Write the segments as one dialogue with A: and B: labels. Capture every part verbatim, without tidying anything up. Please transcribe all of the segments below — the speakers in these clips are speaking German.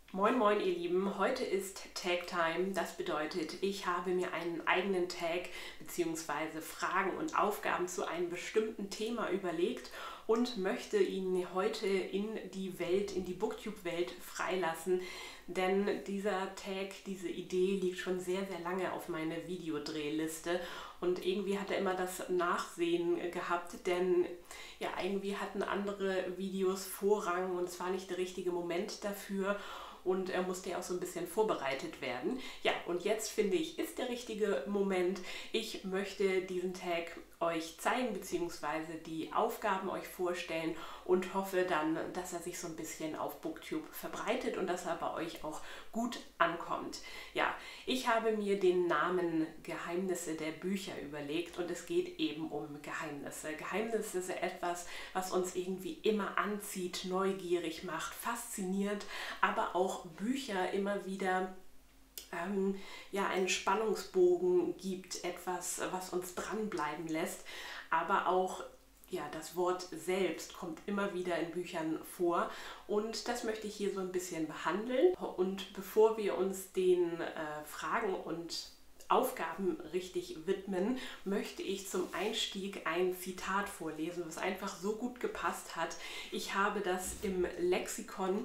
A: Moin Moin ihr Lieben, heute ist Tag Time. Das bedeutet, ich habe mir einen eigenen Tag bzw. Fragen und Aufgaben zu einem bestimmten Thema überlegt und möchte ihn heute in die Welt, in die Booktube-Welt freilassen. Denn dieser Tag, diese Idee liegt schon sehr, sehr lange auf meiner Videodrehliste und irgendwie hat er immer das Nachsehen gehabt, denn ja, irgendwie hatten andere Videos Vorrang und es war nicht der richtige Moment dafür. Und er musste ja auch so ein bisschen vorbereitet werden. Ja, und jetzt finde ich, ist der richtige Moment. Ich möchte diesen Tag euch zeigen, beziehungsweise die Aufgaben euch vorstellen und hoffe dann, dass er sich so ein bisschen auf Booktube verbreitet und dass er bei euch auch gut ankommt. Ja, ich habe mir den Namen Geheimnisse der Bücher überlegt und es geht eben um Geheimnisse. Geheimnisse ist etwas, was uns irgendwie immer anzieht, neugierig macht, fasziniert, aber auch Bücher immer wieder ähm, ja, einen Spannungsbogen gibt, etwas, was uns dranbleiben lässt, aber auch ja, das Wort selbst kommt immer wieder in Büchern vor und das möchte ich hier so ein bisschen behandeln. Und bevor wir uns den äh, Fragen und Aufgaben richtig widmen, möchte ich zum Einstieg ein Zitat vorlesen, was einfach so gut gepasst hat. Ich habe das im Lexikon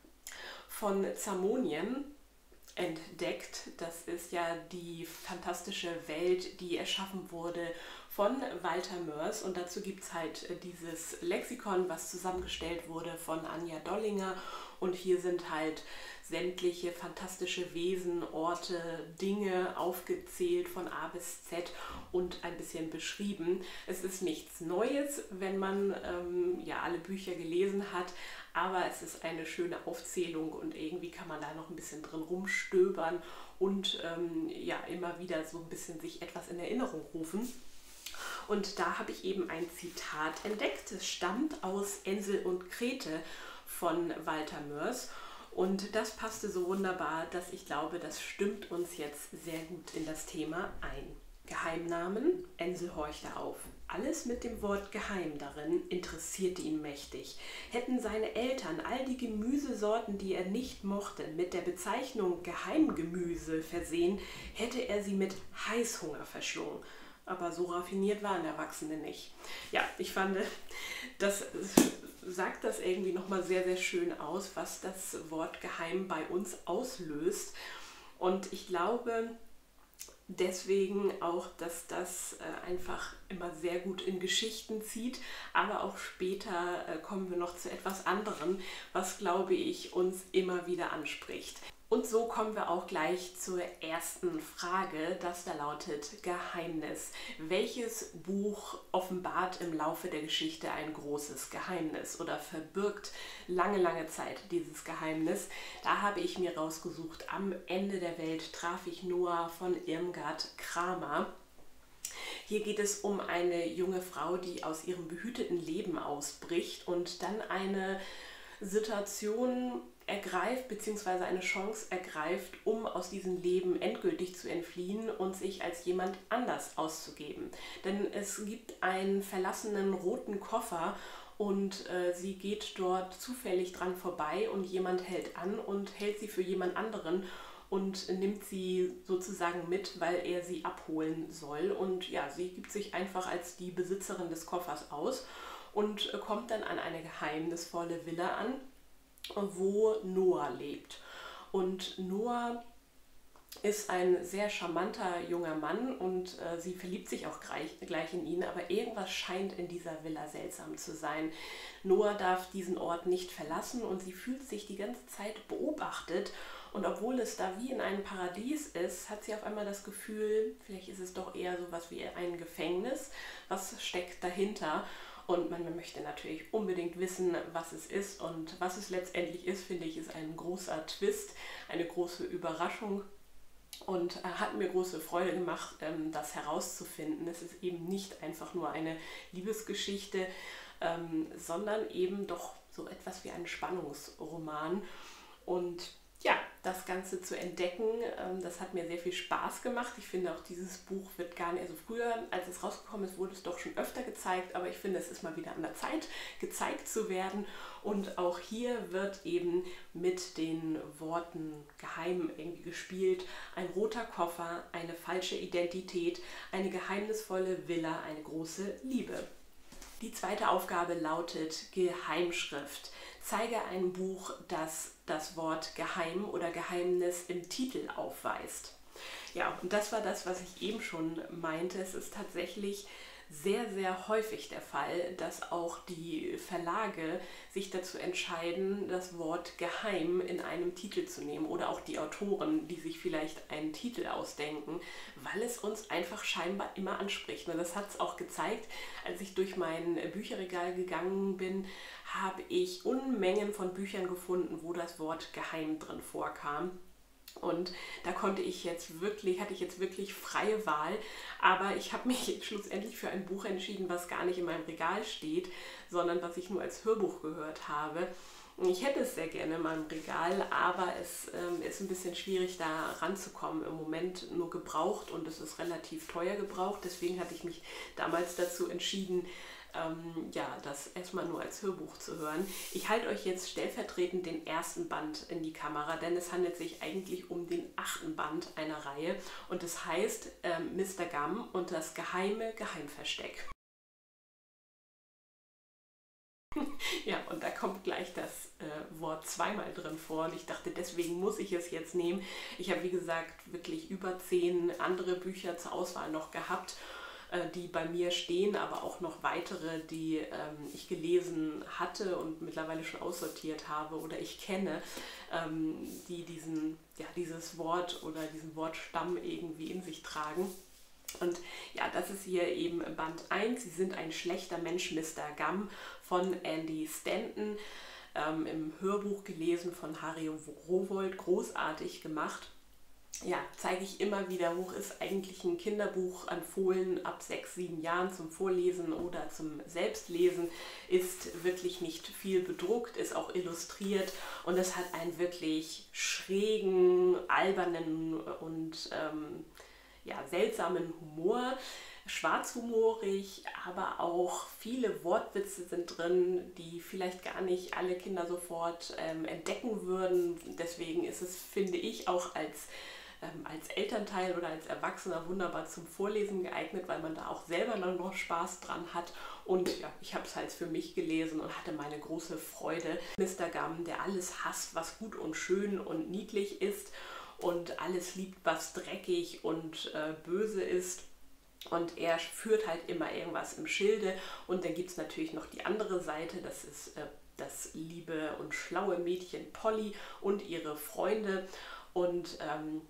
A: von Zamonien entdeckt. Das ist ja die fantastische Welt, die erschaffen wurde von Walter Moers und dazu gibt es halt dieses Lexikon, was zusammengestellt wurde von Anja Dollinger und hier sind halt sämtliche fantastische Wesen, Orte, Dinge aufgezählt von A bis Z und ein bisschen beschrieben. Es ist nichts Neues, wenn man ähm, ja alle Bücher gelesen hat, aber es ist eine schöne Aufzählung und irgendwie kann man da noch ein bisschen drin rumstöbern und ähm, ja immer wieder so ein bisschen sich etwas in Erinnerung rufen. Und da habe ich eben ein Zitat entdeckt. Es stammt aus Ensel und Grete von Walter Moers. Und das passte so wunderbar, dass ich glaube, das stimmt uns jetzt sehr gut in das Thema ein. Geheimnamen, Ensel horchte auf. Alles mit dem Wort geheim darin interessierte ihn mächtig. Hätten seine Eltern all die Gemüsesorten, die er nicht mochte, mit der Bezeichnung Geheimgemüse versehen, hätte er sie mit Heißhunger verschlungen. Aber so raffiniert waren Erwachsene nicht. Ja, ich fand, das sagt das irgendwie nochmal sehr, sehr schön aus, was das Wort geheim bei uns auslöst. Und ich glaube deswegen auch, dass das einfach immer sehr gut in Geschichten zieht, aber auch später kommen wir noch zu etwas anderem, was, glaube ich, uns immer wieder anspricht. Und so kommen wir auch gleich zur ersten Frage, das da lautet Geheimnis. Welches Buch offenbart im Laufe der Geschichte ein großes Geheimnis oder verbirgt lange, lange Zeit dieses Geheimnis? Da habe ich mir rausgesucht, Am Ende der Welt traf ich Noah von Irmgard Kramer. Hier geht es um eine junge Frau, die aus ihrem behüteten Leben ausbricht und dann eine Situation ergreift bzw. eine Chance ergreift, um aus diesem Leben endgültig zu entfliehen und sich als jemand anders auszugeben. Denn es gibt einen verlassenen roten Koffer und äh, sie geht dort zufällig dran vorbei und jemand hält an und hält sie für jemand anderen und nimmt sie sozusagen mit, weil er sie abholen soll. Und ja, sie gibt sich einfach als die Besitzerin des Koffers aus und äh, kommt dann an eine geheimnisvolle Villa an, wo Noah lebt. Und Noah ist ein sehr charmanter junger Mann und äh, sie verliebt sich auch gleich, gleich in ihn, aber irgendwas scheint in dieser Villa seltsam zu sein. Noah darf diesen Ort nicht verlassen und sie fühlt sich die ganze Zeit beobachtet und obwohl es da wie in einem Paradies ist, hat sie auf einmal das Gefühl, vielleicht ist es doch eher so was wie ein Gefängnis, was steckt dahinter? Und man möchte natürlich unbedingt wissen, was es ist. Und was es letztendlich ist, finde ich, ist ein großer Twist, eine große Überraschung. Und hat mir große Freude gemacht, das herauszufinden. Es ist eben nicht einfach nur eine Liebesgeschichte, sondern eben doch so etwas wie ein Spannungsroman. Und ja, das Ganze zu entdecken. Das hat mir sehr viel Spaß gemacht. Ich finde auch, dieses Buch wird gar nicht, also früher, als es rausgekommen ist, wurde es doch schon öfter gezeigt, aber ich finde, es ist mal wieder an der Zeit, gezeigt zu werden. Und auch hier wird eben mit den Worten geheim irgendwie gespielt. Ein roter Koffer, eine falsche Identität, eine geheimnisvolle Villa, eine große Liebe. Die zweite Aufgabe lautet Geheimschrift. Zeige ein Buch, das das Wort Geheim oder Geheimnis im Titel aufweist. Ja, und das war das, was ich eben schon meinte. Es ist tatsächlich sehr, sehr häufig der Fall, dass auch die Verlage sich dazu entscheiden, das Wort Geheim in einem Titel zu nehmen oder auch die Autoren, die sich vielleicht einen Titel ausdenken, weil es uns einfach scheinbar immer anspricht. Und das hat es auch gezeigt, als ich durch mein Bücherregal gegangen bin, habe ich Unmengen von Büchern gefunden, wo das Wort Geheim drin vorkam. Und da konnte ich jetzt wirklich, hatte ich jetzt wirklich freie Wahl, aber ich habe mich schlussendlich für ein Buch entschieden, was gar nicht in meinem Regal steht, sondern was ich nur als Hörbuch gehört habe. Ich hätte es sehr gerne in meinem Regal, aber es ähm, ist ein bisschen schwierig, da ranzukommen. Im Moment nur gebraucht und es ist relativ teuer gebraucht. Deswegen hatte ich mich damals dazu entschieden, Ähm, ja, das erstmal nur als Hörbuch zu hören. Ich halte euch jetzt stellvertretend den ersten Band in die Kamera, denn es handelt sich eigentlich um den achten Band einer Reihe und es heißt ähm, Mister Gum und das geheime Geheimversteck. Ja, und da kommt gleich das äh, Wort zweimal drin vor und ich dachte, deswegen muss ich es jetzt nehmen. Ich habe, wie gesagt, wirklich über zehn andere Bücher zur Auswahl noch gehabt, die bei mir stehen, aber auch noch weitere, die ähm, ich gelesen hatte und mittlerweile schon aussortiert habe oder ich kenne, ähm, die diesen, ja, dieses Wort oder diesen Wortstamm irgendwie in sich tragen. Und ja, das ist hier eben Band eins. Sie sind ein schlechter Mensch, Mister Gum von Andy Stanton, ähm, im Hörbuch gelesen von Harry Rowohlt, großartig gemacht. Ja, zeige ich immer wieder hoch, ist eigentlich ein Kinderbuch empfohlen ab sechs, sieben Jahren zum Vorlesen oder zum Selbstlesen, ist wirklich nicht viel bedruckt, ist auch illustriert und es hat einen wirklich schrägen, albernen und ähm, ja, seltsamen Humor. Schwarzhumorig, aber auch viele Wortwitze sind drin, die vielleicht gar nicht alle Kinder sofort ähm, entdecken würden. Deswegen ist es, finde ich, auch als Ähm, als Elternteil oder als Erwachsener wunderbar zum Vorlesen geeignet, weil man da auch selber dann noch Spaß dran hat. Und ja, ich habe es halt für mich gelesen und hatte meine große Freude. Mister Gum, der alles hasst, was gut und schön und niedlich ist und alles liebt, was dreckig und äh, böse ist. Und er führt halt immer irgendwas im Schilde. Und dann gibt es natürlich noch die andere Seite, das ist äh, das liebe und schlaue Mädchen Polly und ihre Freunde. Und ähm,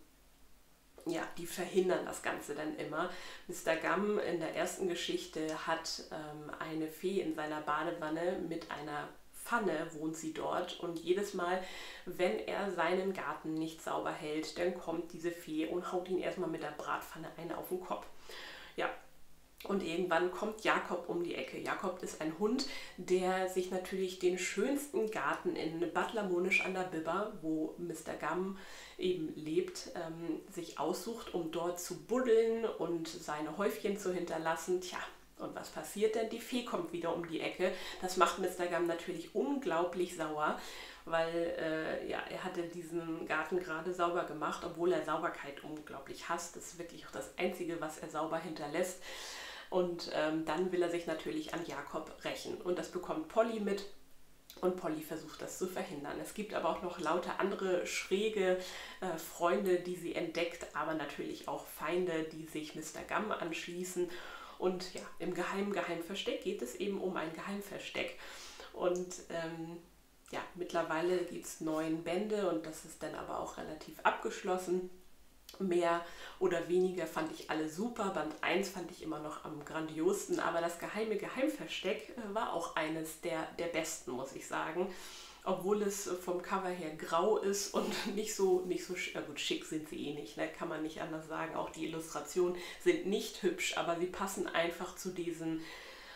A: ja, die verhindern das Ganze dann immer. Mister Gum in der ersten Geschichte hat ähm, eine Fee in seiner Badewanne mit einer Pfanne, wohnt sie dort. Und jedes Mal, wenn er seinen Garten nicht sauber hält, dann kommt diese Fee und haut ihn erstmal mit der Bratpfanne eine auf den Kopf. Ja, und irgendwann kommt Jakob um die Ecke. Jakob ist ein Hund, der sich natürlich den schönsten Garten in Bad Lamonisch an der Bibber, wo Mister Gum eben lebt, ähm, sich aussucht, um dort zu buddeln und seine Häufchen zu hinterlassen. Tja, und was passiert denn? Die Fee kommt wieder um die Ecke. Das macht Mister Gum natürlich unglaublich sauer, weil äh, ja, er hatte diesen Garten gerade sauber gemacht, obwohl er Sauberkeit unglaublich hasst. Das ist wirklich auch das Einzige, was er sauber hinterlässt. Und ähm, dann will er sich natürlich an Jakob rächen. Und das bekommt Polly mit. Und Polly versucht das zu verhindern. Es gibt aber auch noch lauter andere schräge äh, Freunde, die sie entdeckt, aber natürlich auch Feinde, die sich Mister Gum anschließen. Und ja, im geheimen Geheimversteck geht es eben um ein Geheimversteck. Und ähm, ja, mittlerweile gibt es neun Bände und das ist dann aber auch relativ abgeschlossen. Mehr oder weniger fand ich alle super. Band eins fand ich immer noch am grandiosten, aber das geheime Geheimversteck war auch eines der, der besten, muss ich sagen. Obwohl es vom Cover her grau ist und nicht so, nicht so ja gut, schick sind sie eh nicht, ne? Kann man nicht anders sagen. Auch die Illustrationen sind nicht hübsch, aber sie passen einfach zu diesem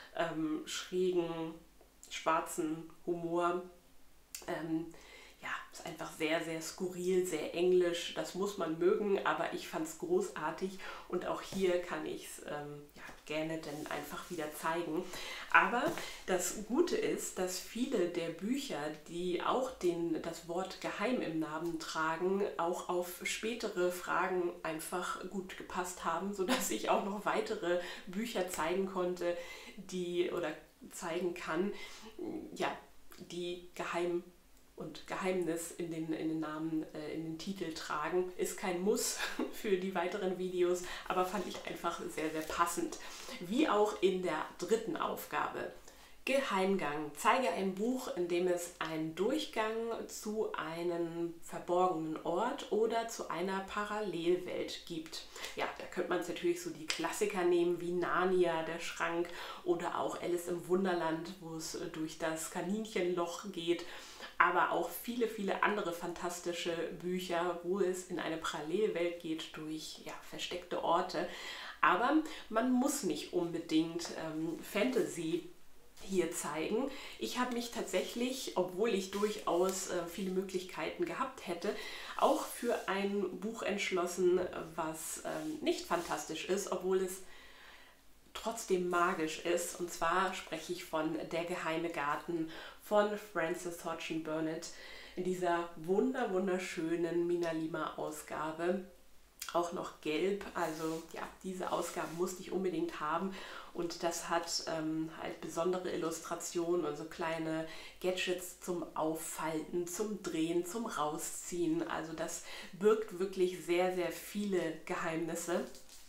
A: ähm, schrägen, schwarzen Humor. Ähm, ja, ist einfach sehr, sehr skurril, sehr englisch. Das muss man mögen, aber ich fand es großartig und auch hier kann ich es ähm, ja, gerne dann einfach wieder zeigen. Aber das Gute ist, dass viele der Bücher, die auch den, das Wort geheim im Namen tragen, auch auf spätere Fragen einfach gut gepasst haben, sodass ich auch noch weitere Bücher zeigen konnte, die oder zeigen kann, ja, die geheim und Geheimnis in den, in den Namen, äh, in den Titel tragen. Ist kein Muss für die weiteren Videos, aber fand ich einfach sehr, sehr passend. Wie auch in der dritten Aufgabe. Geheimgang. Zeige ein Buch, in dem es einen Durchgang zu einem verborgenen Ort oder zu einer Parallelwelt gibt. Ja, da könnte man jetzt natürlich so die Klassiker nehmen wie Narnia, der Schrank, oder auch Alice im Wunderland, wo es durch das Kaninchenloch geht. Aber auch viele, viele andere fantastische Bücher, wo es in eine Parallelwelt geht durch ja, versteckte Orte. Aber man muss nicht unbedingt ähm, Fantasy hier zeigen. Ich habe mich tatsächlich, obwohl ich durchaus äh, viele Möglichkeiten gehabt hätte, auch für ein Buch entschlossen, was ähm, nicht fantastisch ist, obwohl es trotzdem magisch ist. Und zwar spreche ich von Der geheime Garten von Frances Hodgson Burnett in dieser wunder wunderschönen Mina Lima Ausgabe. Auch noch gelb, also ja, diese Ausgabe musste ich unbedingt haben und das hat ähm, halt besondere Illustrationen und so kleine Gadgets zum Auffalten, zum Drehen, zum Rausziehen. Also das birgt wirklich sehr, sehr viele Geheimnisse.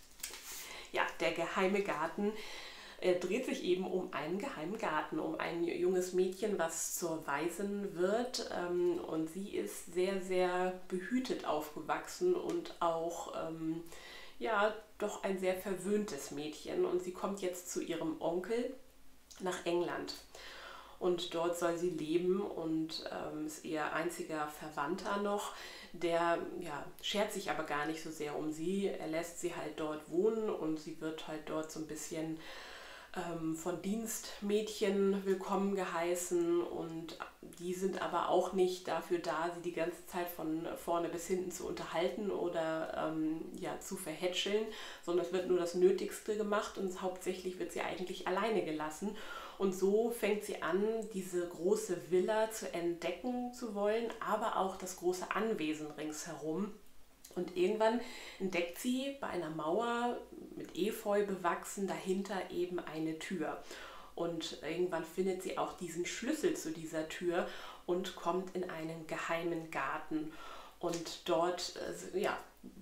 A: Ja, der geheime Garten äh, dreht sich eben um einen geheimen Garten, um ein junges Mädchen, was zur Waisin wird. Ähm, und sie ist sehr, sehr behütet aufgewachsen und auch, ähm, ja, doch ein sehr verwöhntes Mädchen. Und sie kommt jetzt zu ihrem Onkel nach England. Und dort soll sie leben und ähm, ist ihr einziger Verwandter noch. Der ja, schert sich aber gar nicht so sehr um sie. Er lässt sie halt dort wohnen und sie wird halt dort so ein bisschen ähm, von Dienstmädchen willkommen geheißen. Und die sind aber auch nicht dafür da, sie die ganze Zeit von vorne bis hinten zu unterhalten oder ähm, ja, zu verhätscheln, sondern es wird nur das Nötigste gemacht und hauptsächlich wird sie eigentlich alleine gelassen. Und so fängt sie an, diese große Villa zu entdecken zu wollen, aber auch das große Anwesen ringsherum. Und irgendwann entdeckt sie bei einer Mauer mit Efeu bewachsen dahinter eben eine Tür. Und irgendwann findet sie auch diesen Schlüssel zu dieser Tür und kommt in einen geheimen Garten. Und dort äh, ja,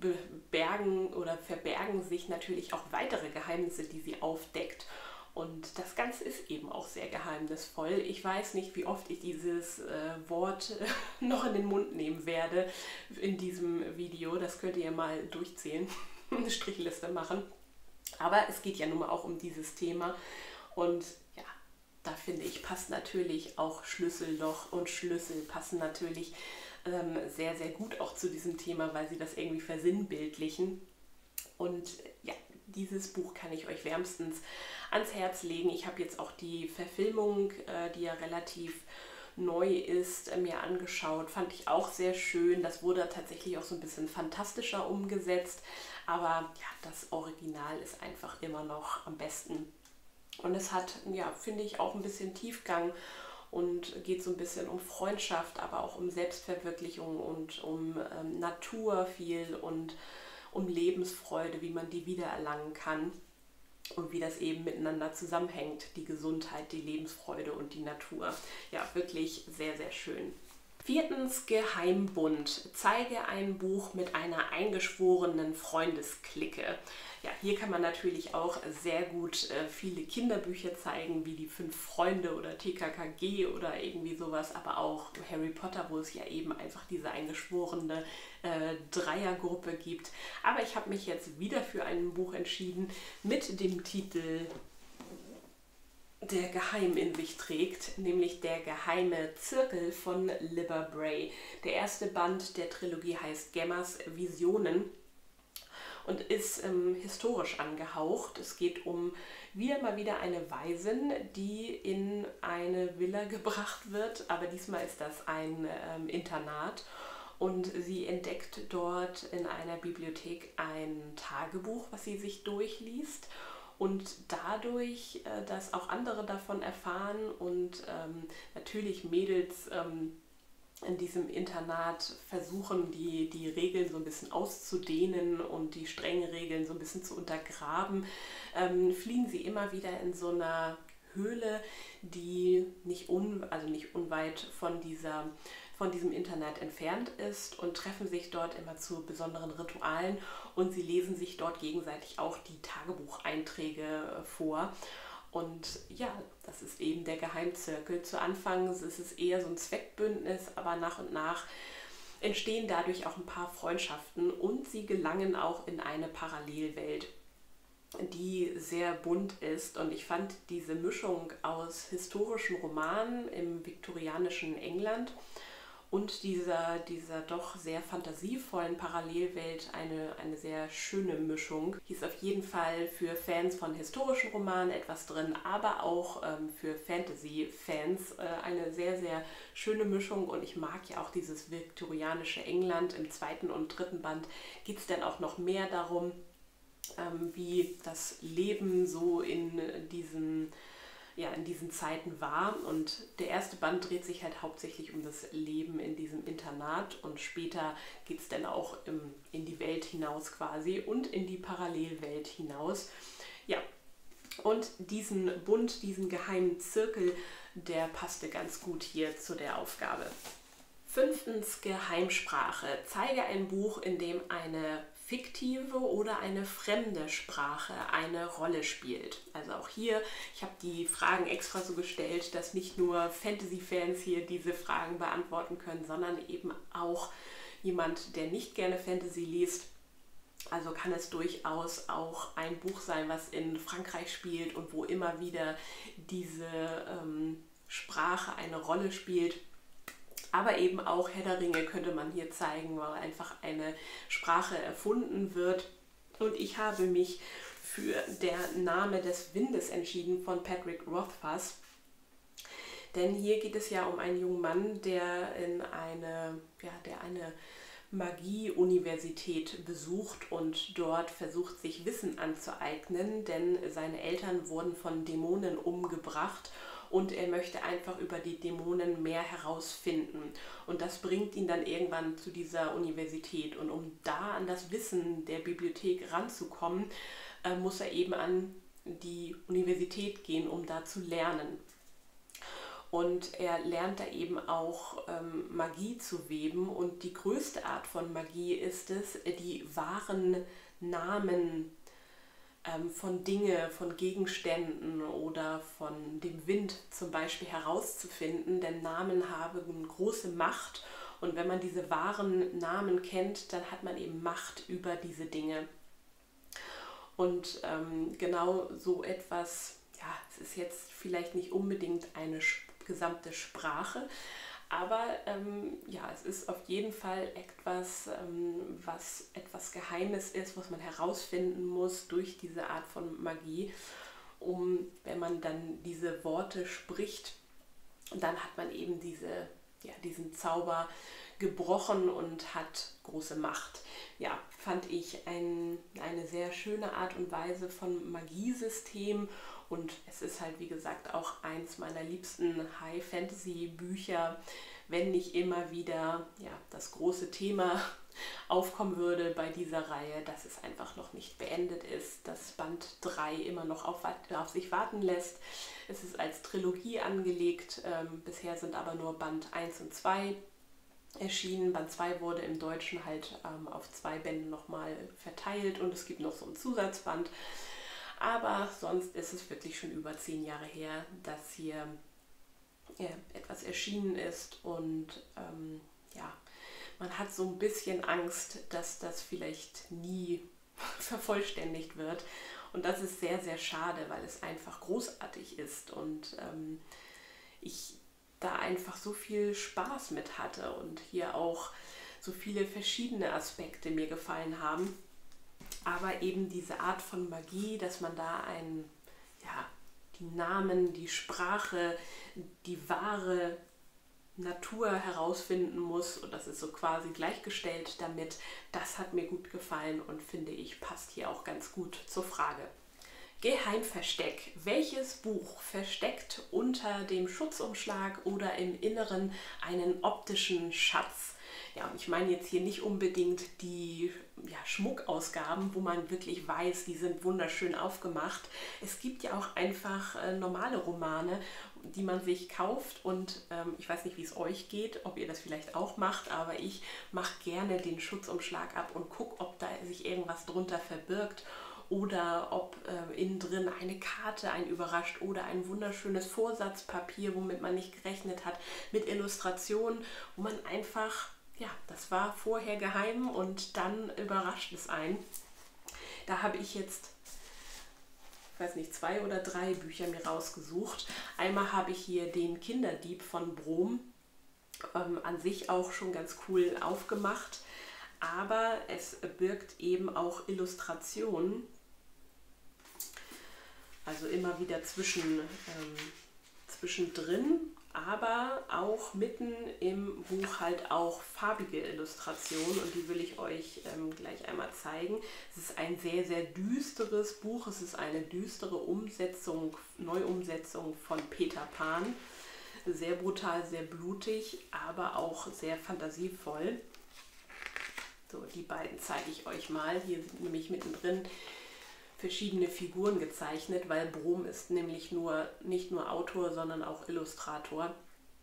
A: bergen oder verbergen sich natürlich auch weitere Geheimnisse, die sie aufdeckt. Und das Ganze ist eben auch sehr geheimnisvoll. Ich weiß nicht, wie oft ich dieses äh, Wort äh, noch in den Mund nehmen werde in diesem Video. Das könnt ihr mal durchzählen, eine Strichliste machen. Aber es geht ja nun mal auch um dieses Thema. Und ja, da finde ich, passt natürlich auch Schlüsselloch und Schlüssel passen natürlich ähm, sehr, sehr gut auch zu diesem Thema, weil sie das irgendwie versinnbildlichen. Und ja, dieses Buch kann ich euch wärmstens ans Herz legen. Ich habe jetzt auch die Verfilmung, äh, die ja relativ neu ist, äh, mir angeschaut. Fand ich auch sehr schön. Das wurde tatsächlich auch so ein bisschen fantastischer umgesetzt. Aber ja, das Original ist einfach immer noch am besten. Und es hat, ja, finde ich, auch ein bisschen Tiefgang und geht so ein bisschen um Freundschaft, aber auch um Selbstverwirklichung und um ähm, Natur viel und um Lebensfreude, wie man die wiedererlangen kann und wie das eben miteinander zusammenhängt, die Gesundheit, die Lebensfreude und die Natur. Ja, wirklich sehr, sehr schön. Viertens, Geheimbund. Zeige ein Buch mit einer eingeschworenen Freundesklicke. Ja, hier kann man natürlich auch sehr gut äh, viele Kinderbücher zeigen, wie die Fünf Freunde oder T K K G oder irgendwie sowas, aber auch Harry Potter, wo es ja eben einfach diese eingeschworene äh, Dreiergruppe gibt. Aber ich habe mich jetzt wieder für ein Buch entschieden mit dem Titel der geheim in sich trägt, nämlich Der geheime Zirkel von Libba Bray. Der erste Band der Trilogie heißt Gemmas Visionen. und ist ähm, historisch angehaucht. Es geht um wieder mal wieder eine Waisin, die in eine Villa gebracht wird, aber diesmal ist das ein ähm, Internat. Und sie entdeckt dort in einer Bibliothek ein Tagebuch, was sie sich durchliest. Und dadurch, äh, dass auch andere davon erfahren und ähm, natürlich Mädels ähm, in diesem Internat versuchen, die, die Regeln so ein bisschen auszudehnen und die strengen Regeln so ein bisschen zu untergraben, ähm, fliehen sie immer wieder in so einer Höhle, die nicht, un, also nicht unweit von dieser von diesem Internat entfernt ist und treffen sich dort immer zu besonderen Ritualen und sie lesen sich dort gegenseitig auch die Tagebucheinträge vor. Und ja, das ist eben der Geheimzirkel. Zu Anfang ist es eher so ein Zweckbündnis, aber nach und nach entstehen dadurch auch ein paar Freundschaften und sie gelangen auch in eine Parallelwelt, die sehr bunt ist. Und ich fand diese Mischung aus historischen Romanen im viktorianischen England und dieser, dieser doch sehr fantasievollen Parallelwelt eine, eine sehr schöne Mischung. Hier ist auf jeden Fall für Fans von historischen Romanen etwas drin, aber auch ähm, für Fantasy-Fans äh, eine sehr, sehr schöne Mischung. Und ich mag ja auch dieses viktorianische England. Im zweiten und dritten Band geht es dann auch noch mehr darum, ähm, wie das Leben so in diesen ja, in diesen Zeiten war. Und der erste Band dreht sich halt hauptsächlich um das Leben in diesem Internat und später geht es dann auch im, in die Welt hinaus quasi und in die Parallelwelt hinaus. Ja, und diesen Bund, diesen geheimen Zirkel, der passte ganz gut hier zu der Aufgabe. Fünftens, Geheimsprache. Zeige ein Buch, in dem eine fiktive oder eine fremde Sprache eine Rolle spielt. Also auch hier, ich habe die Fragen extra so gestellt, dass nicht nur Fantasy-Fans hier diese Fragen beantworten können, sondern eben auch jemand, der nicht gerne Fantasy liest. Also kann es durchaus auch ein Buch sein, was in Frankreich spielt und wo immer wieder diese ähm, Sprache eine Rolle spielt. Aber eben auch Herr der Ringe könnte man hier zeigen, weil einfach eine Sprache erfunden wird. Und ich habe mich für Der Name des Windes entschieden von Patrick Rothfuss. Denn hier geht es ja um einen jungen Mann, der in eine, ja, der eine Magie-Universität besucht und dort versucht, sich Wissen anzueignen, denn seine Eltern wurden von Dämonen umgebracht. Und er möchte einfach über die Dämonen mehr herausfinden. Und das bringt ihn dann irgendwann zu dieser Universität. Und um da an das Wissen der Bibliothek ranzukommen, äh, muss er eben an die Universität gehen, um da zu lernen. Und er lernt da eben auch ähm, Magie zu weben. Und die größte Art von Magie ist es, die wahren Namen von Dingen, von Gegenständen oder von dem Wind zum Beispiel herauszufinden, denn Namen haben eine große Macht und wenn man diese wahren Namen kennt, dann hat man eben Macht über diese Dinge. Und ähm, genau so etwas, ja, es ist jetzt vielleicht nicht unbedingt eine sp- gesamte Sprache, aber ähm, ja, es ist auf jeden Fall etwas, ähm, was etwas Geheimes ist, was man herausfinden muss durch diese Art von Magie, um, wenn man dann diese Worte spricht, dann hat man eben diese, ja, diesen Zauber gebrochen und hat große Macht. Ja, fand ich ein, eine sehr schöne Art und Weise von Magiesystem. Und es ist halt, wie gesagt, auch eins meiner liebsten High-Fantasy-Bücher, wenn nicht immer wieder ja, das große Thema aufkommen würde bei dieser Reihe, dass es einfach noch nicht beendet ist, dass Band drei immer noch auf, auf sich warten lässt. Es ist als Trilogie angelegt, ähm, bisher sind aber nur Band eins und zwei erschienen. Band zwei wurde im Deutschen halt ähm, auf zwei Bände nochmal verteilt und es gibt noch so ein Zusatzband. Aber sonst ist es wirklich schon über zehn Jahre her, dass hier ja, etwas erschienen ist und ähm, ja, man hat so ein bisschen Angst, dass das vielleicht nie vervollständigt wird. Und das ist sehr, sehr schade, weil es einfach großartig ist und ähm, ich da einfach so viel Spaß mit hatte und hier auch so viele verschiedene Aspekte mir gefallen haben. aber eben diese Art von Magie, dass man da ein, ja, die Namen, die Sprache, die wahre Natur herausfinden muss, und das ist so quasi gleichgestellt damit, das hat mir gut gefallen und finde ich, passt hier auch ganz gut zur Frage. Geheimversteck. Welches Buch versteckt unter dem Schutzumschlag oder im Inneren einen optischen Schatz? Ja, und ich meine jetzt hier nicht unbedingt die ja, Schmuckausgaben, wo man wirklich weiß, die sind wunderschön aufgemacht. Es gibt ja auch einfach äh, normale Romane, die man sich kauft, und ähm, ich weiß nicht, wie es euch geht, ob ihr das vielleicht auch macht, aber ich mache gerne den Schutzumschlag ab und gucke, ob da sich irgendwas drunter verbirgt oder ob äh, innen drin eine Karte einen überrascht oder ein wunderschönes Vorsatzpapier, womit man nicht gerechnet hat, mit Illustrationen, wo man einfach, ja, das war vorher geheim und dann überrascht es einen. Da habe ich jetzt, ich weiß nicht, zwei oder drei Bücher mir rausgesucht. Einmal habe ich hier den Kinderdieb von Brom, ähm, an sich auch schon ganz cool aufgemacht, aber es birgt eben auch Illustrationen, also immer wieder zwischen, ähm, zwischendrin, aber auch mitten im Buch halt auch farbige Illustrationen, und die will ich euch ähm, gleich einmal zeigen. Es ist ein sehr, sehr düsteres Buch, es ist eine düstere Umsetzung, Neuumsetzung von Peter Pan. Sehr brutal, sehr blutig, aber auch sehr fantasievoll. So, die beiden zeige ich euch mal. Hier sind nämlich mittendrin verschiedene Figuren gezeichnet, weil Brom ist nämlich nur, nicht nur Autor, sondern auch Illustrator.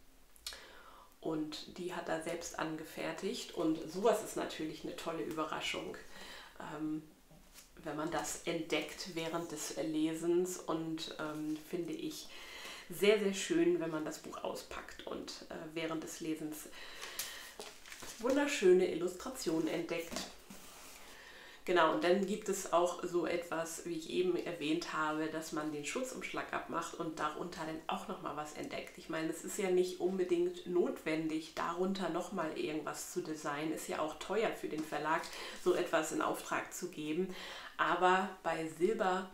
A: Und die hat er selbst angefertigt. Und sowas ist natürlich eine tolle Überraschung, ähm, wenn man das entdeckt während des Lesens. Und ähm, finde ich sehr, sehr schön, wenn man das Buch auspackt und äh, während des Lesens wunderschöne Illustrationen entdeckt. Genau, und dann gibt es auch so etwas, wie ich eben erwähnt habe, dass man den Schutzumschlag abmacht und darunter dann auch nochmal was entdeckt. Ich meine, es ist ja nicht unbedingt notwendig, darunter nochmal irgendwas zu designen. Ist ja auch teuer für den Verlag, so etwas in Auftrag zu geben. Aber bei Silber,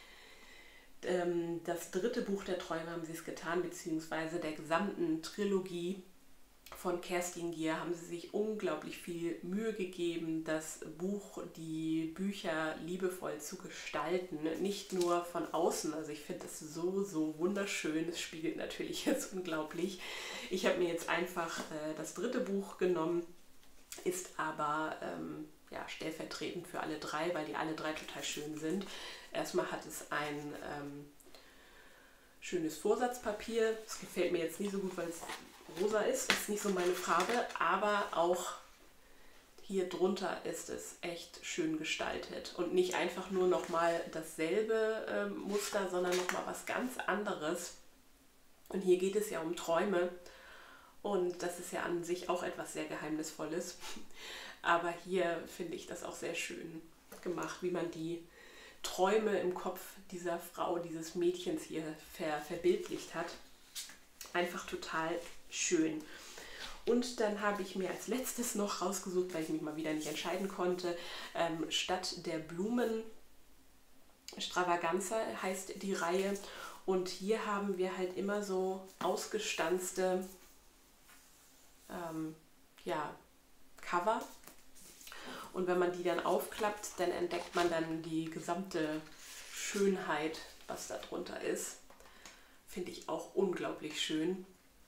A: ähm, das dritte Buch der Träume, haben sie es getan, beziehungsweise der gesamten Trilogie von Kerstin Gier haben sie sich unglaublich viel Mühe gegeben, das Buch, die Bücher liebevoll zu gestalten. Nicht nur von außen, also ich finde das so, so wunderschön. Es spiegelt natürlich jetzt unglaublich. Ich habe mir jetzt einfach äh, das dritte Buch genommen, ist aber ähm, ja, stellvertretend für alle drei, weil die alle drei total schön sind. Erstmal hat es ein ähm, schönes Vorsatzpapier. Das gefällt mir jetzt nicht so gut, weil es rosa ist, ist nicht so meine Farbe, aber auch hier drunter ist es echt schön gestaltet und nicht einfach nur nochmal dasselbe äh, Muster, sondern nochmal was ganz anderes. Und hier geht es ja um Träume, und das ist ja an sich auch etwas sehr Geheimnisvolles, aber hier finde ich das auch sehr schön gemacht, wie man die Träume im Kopf dieser Frau, dieses Mädchens hier ver verbildlicht hat. Einfach total schön. Und dann habe ich mir als letztes noch rausgesucht, weil ich mich mal wieder nicht entscheiden konnte, ähm, Stadt der Blumen Stravaganza heißt die Reihe. Und hier haben wir halt immer so ausgestanzte ähm, ja, Cover. Und wenn man die dann aufklappt, dann entdeckt man dann die gesamte Schönheit, was da drunter ist. Finde ich auch unglaublich schön.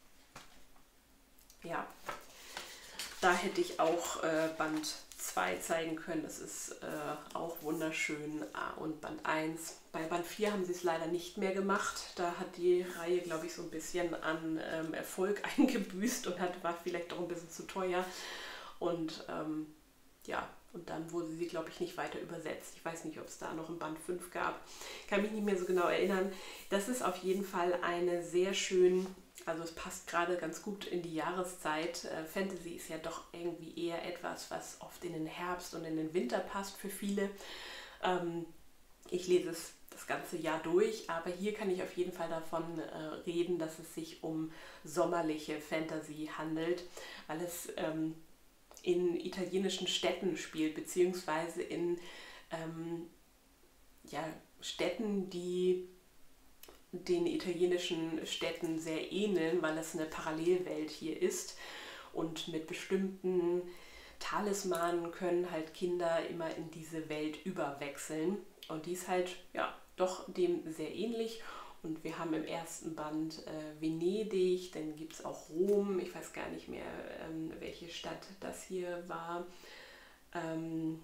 A: Ja, da hätte ich auch äh, Band zwei zeigen können. Das ist äh, auch wunderschön. Ah, und Band eins. Bei Band vier haben sie es leider nicht mehr gemacht. Da hat die Reihe, glaube ich, so ein bisschen an ähm, Erfolg eingebüßt und hat, war vielleicht auch ein bisschen zu teuer. Und ähm, ja, und dann wurde sie, glaube ich, nicht weiter übersetzt. Ich weiß nicht, ob es da noch ein Band fünf gab. Kann mich nicht mehr so genau erinnern. Das ist auf jeden Fall eine sehr schön, also es passt gerade ganz gut in die Jahreszeit. Äh, Fantasy ist ja doch irgendwie eher etwas, was oft in den Herbst und in den Winter passt für viele. Ähm, ich lese es das ganze Jahr durch, aber hier kann ich auf jeden Fall davon äh, reden, dass es sich um sommerliche Fantasy handelt, weil es ähm, in italienischen Städten spielt, beziehungsweise in ähm, ja, Städten, die den italienischen Städten sehr ähneln, weil es eine Parallelwelt hier ist. Und mit bestimmten Talismanen können halt Kinder immer in diese Welt überwechseln. Und die ist halt ja doch dem sehr ähnlich. Und wir haben im ersten Band äh, Venedig, dann gibt es auch Rom, ich weiß gar nicht mehr, ähm, welche Stadt das hier war. Ähm,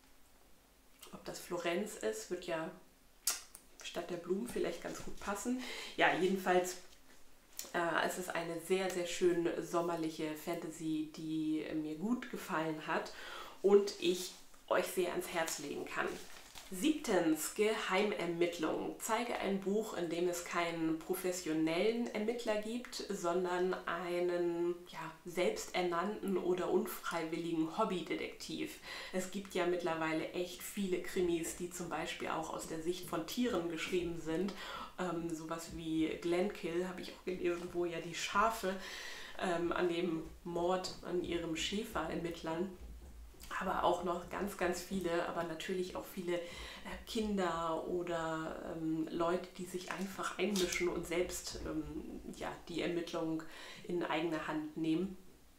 A: ob das Florenz ist, wird ja Stadt der Blumen vielleicht ganz gut passen. Ja, jedenfalls äh, es ist eine sehr, sehr schöne sommerliche Fantasy, die mir gut gefallen hat und ich euch sehr ans Herz legen kann. Siebtens, Geheimermittlung. Zeige ein Buch, in dem es keinen professionellen Ermittler gibt, sondern einen ja, selbsternannten oder unfreiwilligen Hobbydetektiv. Es gibt ja mittlerweile echt viele Krimis, die zum Beispiel auch aus der Sicht von Tieren geschrieben sind. Ähm, sowas wie Glenkill habe ich auch gelesen, wo ja die Schafe ähm, an dem Mord an ihrem Schäfer ermitteln. Aber auch noch ganz, ganz viele, aber natürlich auch viele äh, Kinder oder ähm, Leute, die sich einfach einmischen und selbst ähm, ja, die Ermittlung in eigene Hand nehmen.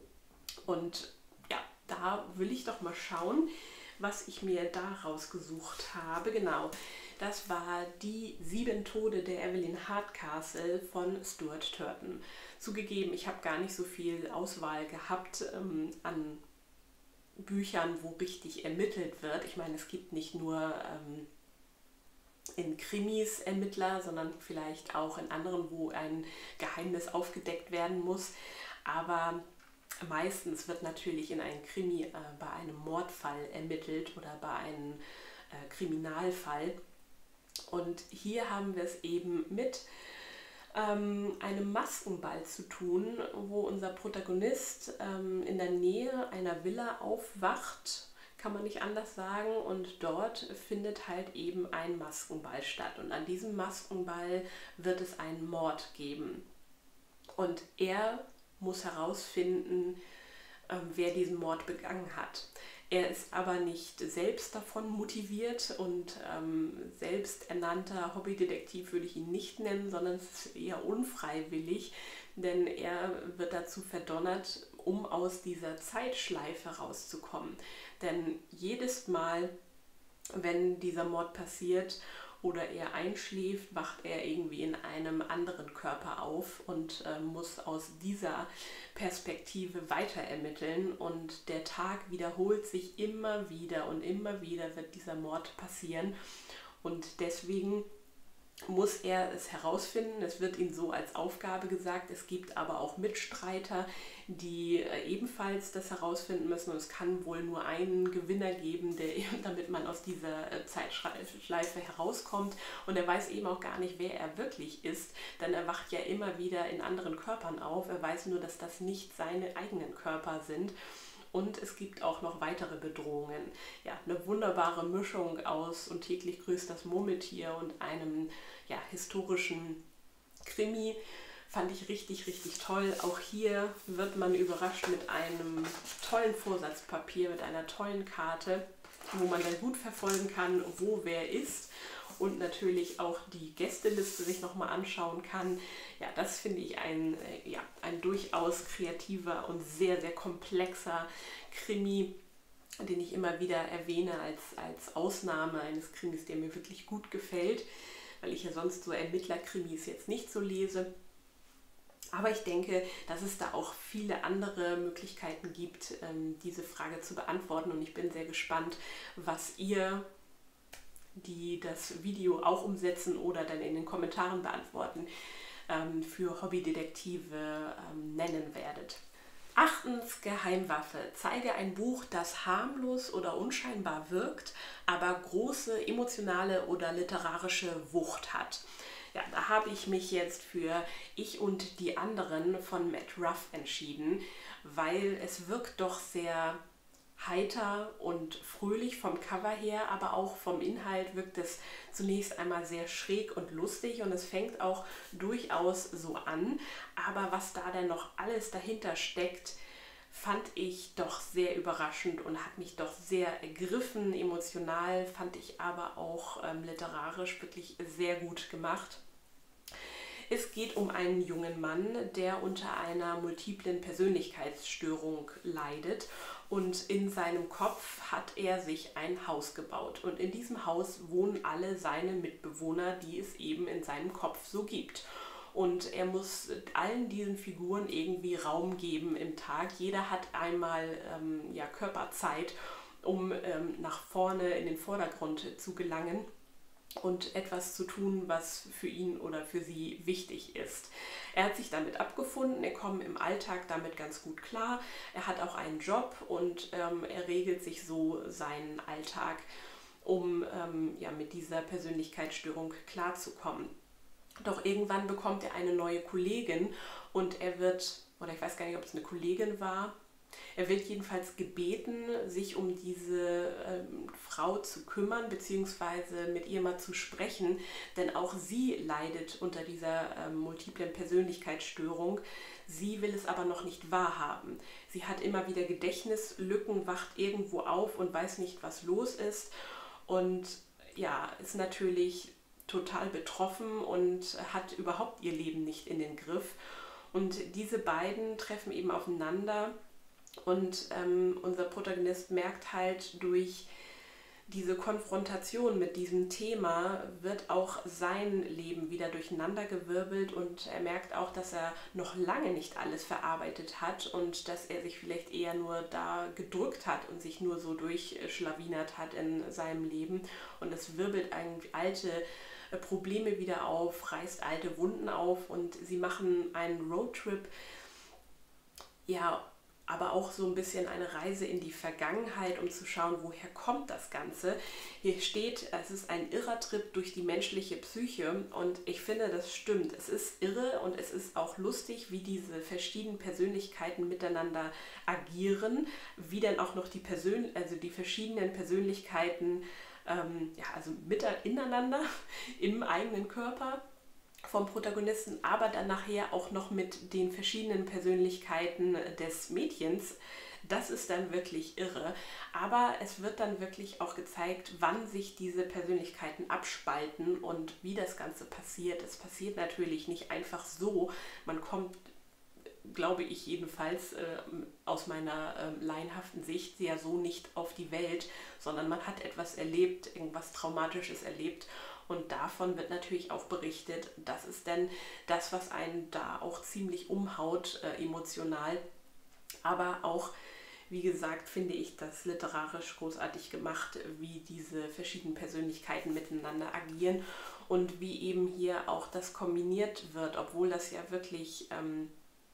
A: Und ja, da will ich doch mal schauen, was ich mir da rausgesucht habe. Genau, das war Die sieben Tode der Evelyn Hardcastle von Stuart Turton. Zugegeben, ich habe gar nicht so viel Auswahl gehabt ähm, an Büchern, wo richtig ermittelt wird. Ich meine, es gibt nicht nur ähm, in Krimis Ermittler, sondern vielleicht auch in anderen, wo ein Geheimnis aufgedeckt werden muss. Aber meistens wird natürlich in einem Krimi äh, bei einem Mordfall ermittelt oder bei einem äh, Kriminalfall. Und hier haben wir es eben mit ähm, einem Maskenball zu tun, wo unser Protagonist ähm, in der Nähe einer Villa aufwacht, kann man nicht anders sagen, und dort findet halt eben ein Maskenball statt. Und an diesem Maskenball wird es einen Mord geben. Und er muss herausfinden, ähm, wer diesen Mord begangen hat. Er ist aber nicht selbst davon motiviert und ähm, selbsternannter Hobbydetektiv würde ich ihn nicht nennen, sondern es ist eher unfreiwillig, denn er wird dazu verdonnert, um aus dieser Zeitschleife rauszukommen. Denn jedes Mal, wenn dieser Mord passiert oder er einschläft, wacht er irgendwie in einem anderen Körper auf und äh, muss aus dieser Perspektive weiter ermitteln. Und der Tag wiederholt sich immer wieder und immer wieder wird dieser Mord passieren. Und deswegen muss er es herausfinden. Es wird ihm so als Aufgabe gesagt. Es gibt aber auch Mitstreiter, die ebenfalls das herausfinden müssen. Und es kann wohl nur einen Gewinner geben, der, damit man aus dieser Zeitschleife herauskommt. Und er weiß eben auch gar nicht, wer er wirklich ist, denn er wacht ja immer wieder in anderen Körpern auf. Er weiß nur, dass das nicht seine eigenen Körper sind. Und es gibt auch noch weitere Bedrohungen. Ja, eine wunderbare Mischung aus Und täglich grüßt das Murmeltier und einem ja, historischen Krimi. Fand ich richtig, richtig toll. Auch hier wird man überrascht mit einem tollen Vorsatzpapier, mit einer tollen Karte, wo man dann gut verfolgen kann, wo wer ist. Und natürlich auch die Gästeliste sich nochmal anschauen kann. Ja, das finde ich ein, ja, ein durchaus kreativer und sehr, sehr komplexer Krimi, den ich immer wieder erwähne als, als Ausnahme eines Krimis, der mir wirklich gut gefällt, weil ich ja sonst so Ermittlerkrimis jetzt nicht so lese. Aber ich denke, dass es da auch viele andere Möglichkeiten gibt, diese Frage zu beantworten. Und ich bin sehr gespannt, was ihr, die das Video auch umsetzen oder dann in den Kommentaren beantworten, für Hobbydetektive nennen werdet. Achtens, Geheimwaffe. Zeige ein Buch, das harmlos oder unscheinbar wirkt, aber große emotionale oder literarische Wucht hat. Ja, da habe ich mich jetzt für Ich und die anderen von Matt Ruff entschieden, weil es wirkt doch sehr heiter und fröhlich vom Cover her, aber auch vom Inhalt wirkt es zunächst einmal sehr schräg und lustig und es fängt auch durchaus so an. Aber was da denn noch alles dahinter steckt, fand ich doch sehr überraschend und hat mich doch sehr ergriffen. Emotional fand ich aber auch ähm, literarisch wirklich sehr gut gemacht. Es geht um einen jungen Mann, der unter einer multiplen Persönlichkeitsstörung leidet und in seinem Kopf hat er sich ein Haus gebaut. Und in diesem Haus wohnen alle seine Mitbewohner, die es eben in seinem Kopf so gibt. Und er muss allen diesen Figuren irgendwie Raum geben im Tag. Jeder hat einmal ähm, ja, Körperzeit, um ähm, nach vorne in den Vordergrund zu gelangen und etwas zu tun, was für ihn oder für sie wichtig ist. Er hat sich damit abgefunden, er kommt im Alltag damit ganz gut klar, er hat auch einen Job und ähm, er regelt sich so seinen Alltag, um ähm, ja, mit dieser Persönlichkeitsstörung klarzukommen. Doch irgendwann bekommt er eine neue Kollegin und er wird, oder ich weiß gar nicht, ob es eine Kollegin war, er wird jedenfalls gebeten, sich um diese ähm, Frau zu kümmern, beziehungsweise mit ihr mal zu sprechen, denn auch sie leidet unter dieser ähm, multiplen Persönlichkeitsstörung. Sie will es aber noch nicht wahrhaben. Sie hat immer wieder Gedächtnislücken, wacht irgendwo auf und weiß nicht, was los ist und ja, ist natürlich total betroffen und hat überhaupt ihr Leben nicht in den Griff. Und diese beiden treffen eben aufeinander. Und ähm, unser Protagonist merkt halt, durch diese Konfrontation mit diesem Thema wird auch sein Leben wieder durcheinandergewirbelt und er merkt auch, dass er noch lange nicht alles verarbeitet hat und dass er sich vielleicht eher nur da gedrückt hat und sich nur so durchschlawinert hat in seinem Leben. Und es wirbelt eigentlich alte Probleme wieder auf, reißt alte Wunden auf und sie machen einen Roadtrip, ja, aber auch so ein bisschen eine Reise in die Vergangenheit, um zu schauen, woher kommt das Ganze. Hier steht, es ist ein irrer Trip durch die menschliche Psyche und ich finde, das stimmt. Es ist irre und es ist auch lustig, wie diese verschiedenen Persönlichkeiten miteinander agieren, wie dann auch noch die, Persön also die verschiedenen Persönlichkeiten ähm, ja, also miteinander im eigenen Körper vom Protagonisten, aber dann nachher auch noch mit den verschiedenen Persönlichkeiten des Mädchens. Das ist dann wirklich irre. Aber es wird dann wirklich auch gezeigt, wann sich diese Persönlichkeiten abspalten und wie das Ganze passiert. Es passiert natürlich nicht einfach so. Man kommt, glaube ich jedenfalls, äh, aus meiner äh, laienhaften Sicht ja so nicht auf die Welt, sondern man hat etwas erlebt, irgendwas Traumatisches erlebt. Und davon wird natürlich auch berichtet. Das ist dann das, was einen da auch ziemlich umhaut, äh, emotional. Aber auch, wie gesagt, finde ich das literarisch großartig gemacht, wie diese verschiedenen Persönlichkeiten miteinander agieren und wie eben hier auch das kombiniert wird, obwohl das ja wirklich ähm,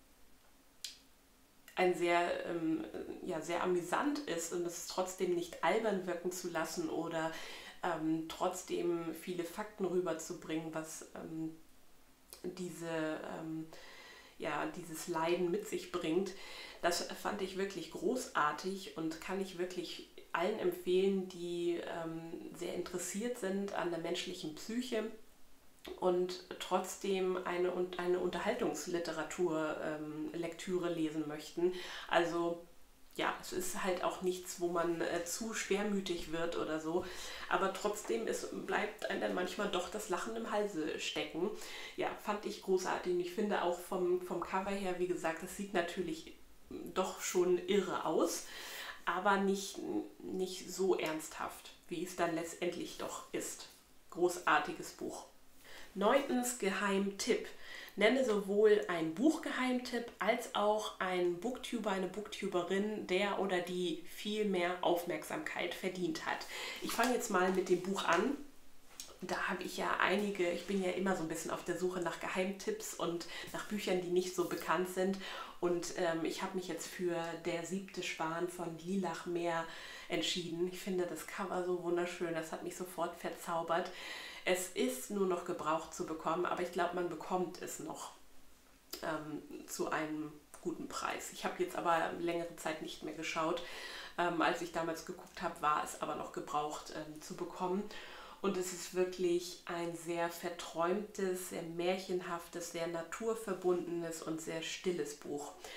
A: ein sehr, ähm, ja, sehr amüsant ist und es trotzdem nicht albern wirken zu lassen oder Ähm, trotzdem viele Fakten rüberzubringen, was ähm, diese, ähm, ja, dieses Leiden mit sich bringt. Das fand ich wirklich großartig und kann ich wirklich allen empfehlen, die ähm, sehr interessiert sind an der menschlichen Psyche und trotzdem eine, eine Unterhaltungsliteratur-Lektüre ähm, lesen möchten. Also ja, es ist halt auch nichts, wo man äh, zu schwermütig wird oder so, aber trotzdem es bleibt einem dann manchmal doch das Lachen im Halse stecken. Ja, fand ich großartig und ich finde auch vom, vom Cover her, wie gesagt, das sieht natürlich doch schon irre aus, aber nicht, nicht so ernsthaft, wie es dann letztendlich doch ist. Großartiges Buch. Neuntens, Geheimtipp. Nenne sowohl einen Buchgeheimtipp als auch einen Booktuber, eine Booktuberin, der oder die viel mehr Aufmerksamkeit verdient hat. Ich fange jetzt mal mit dem Buch an. Da habe ich ja einige, ich bin ja immer so ein bisschen auf der Suche nach Geheimtipps und nach Büchern, die nicht so bekannt sind. Und ähm, ich habe mich jetzt für Der siebte Schwan von Lilach Meer entschieden. Ich finde das Cover so wunderschön, das hat mich sofort verzaubert. Es ist nur noch gebraucht zu bekommen, aber ich glaube, man bekommt es noch ähm, zu einem guten Preis. Ich habe jetzt aber längere Zeit nicht mehr geschaut. Ähm, als ich damals geguckt habe, war es aber noch gebraucht ähm, zu bekommen. Und es ist wirklich ein sehr verträumtes, sehr märchenhaftes, sehr naturverbundenes und sehr stilles Buch.